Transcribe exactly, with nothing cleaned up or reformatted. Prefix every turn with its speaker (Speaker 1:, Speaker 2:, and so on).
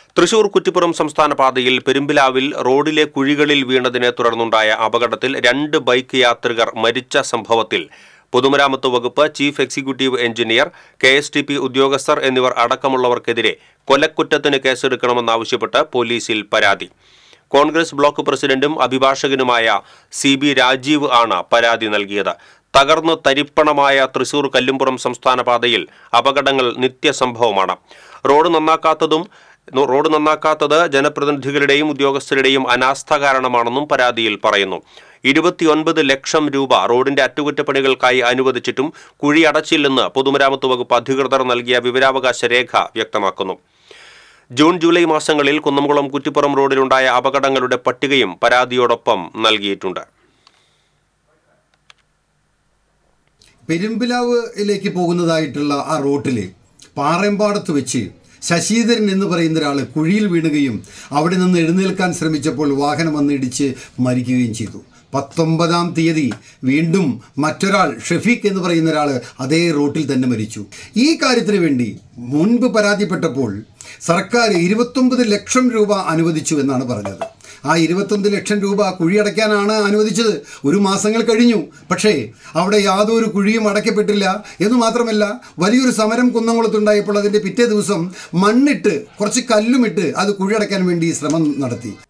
Speaker 1: തൃശൂർ കുറ്റിപ്പുറം സംസ്ഥാന പാതയിൽ പെരുമ്പിലാവിൽ റോഡിലെ കുഴികളിൽ വീണതിനെ തുടർന്നുണ്ടായ അപകടത്തിൽ രണ്ട് ബൈക്ക് യാത്രികർ മരിച്ച സംഭവത്തിൽ പൊതുമരാമത്ത് വകുപ്പ് chief executive engineer, K S T P ഉദ്യോഗസ്ഥർ എന്നിവർ അടക്കമുള്ളവർക്കെതിരെ കൊലക്കുറ്റത്തിന് കേസെടുക്കണമെന്നാവശ്യപ്പെട്ട് പോലീസിൽ പരാതി. കോൺഗ്രസ് ബ്ലോക്ക് പ്രസിഡന്റും അഭിഭാഷകനുമായ സി ബി രാജീവ് ആണ് പരാതി നൽകിയത്. തകർന്ന് തരിപ്പണമായ തൃശൂർ കല്ലുംപുറം സംസ്ഥാന പാതയിൽ അപകടങ്ങൾ നിത്യസംഭവമാണ്. റോഡ് നന്നാക്കാത്തതും റോഡ് നന്നാക്കാത്തത് ജനപ്രതിനിധികളുടെയും ഉദ്യോഗസ്ഥരുടെയും അനാസ്ഥ കാരണമാണെന്നും പരാതിയിൽ പറയുന്നു. ഇരുപത്തിയൊൻപത് ലക്ഷം രൂപ റോഡിന്റെ അറ്റകുറ്റപ്പണികൾക്കായി അനുവദിച്ചിട്ടും കുഴി അടച്ചില്ലെന്ന് പൊതുമരാമത്ത് വകുപ്പ് അധികൃതർ നൽകിയ വിവരാവകാശ രേഖ വ്യക്തമാക്കുന്നു. ജൂൺ ജൂലൈ മാസങ്ങളിൽ കുന്നംകുളം കുറ്റിപ്പുറം റോഡിലുണ്ടായ അപകടങ്ങളുടെ പട്ടികയും പരാതിയോടൊപ്പം നൽകിയിട്ടുണ്ട്.
Speaker 2: പെരുമ്പിലാവിലേക്ക് പോകുന്നതായിട്ടുള്ള ആ റോട്ടിൽ പാറമ്പാടത്ത് വെച്ച് ശശീധരൻ എന്ന് പറയുന്ന ഒരാൾ കുഴിയിൽ വീണുകയും അവിടെ നിന്ന് എഴുന്നേൽക്കാൻ ശ്രമിച്ചപ്പോൾ വാഹനം വന്നിടിച്ച് മരിക്കുകയും ചെയ്തു. പത്തൊമ്പതാം തീയതി വീണ്ടും മറ്റൊരാൾ ഷെഫീഖ് എന്ന് പറയുന്ന ഒരാൾ അതേ റോട്ടിൽ തന്നെ മരിച്ചു. ഈ കാര്യത്തിന് വേണ്ടി മുൻപ് പരാതിപ്പെട്ടപ്പോൾ സർക്കാർ ഇരുപത്തൊമ്പത് ലക്ഷം രൂപ അനുവദിച്ചു എന്നാണ് പറഞ്ഞത്. ആ ഇരുപത്തൊന്ന് ലക്ഷം രൂപ കുഴിയടയ്ക്കാനാണ് അനുവദിച്ചത്. ഒരു മാസങ്ങൾ കഴിഞ്ഞു, പക്ഷേ അവിടെ യാതൊരു കുഴിയും അടയ്ക്കപ്പെട്ടില്ല. എന്ന് മാത്രമല്ല, വലിയൊരു സമരം കുന്നംകുളത്തുണ്ടായപ്പോൾ അതിൻ്റെ പിറ്റേ ദിവസം മണ്ണിട്ട് കുറച്ച് കല്ലുമിട്ട് അത് കുഴിയടയ്ക്കാൻ വേണ്ടി ശ്രമം നടത്തി.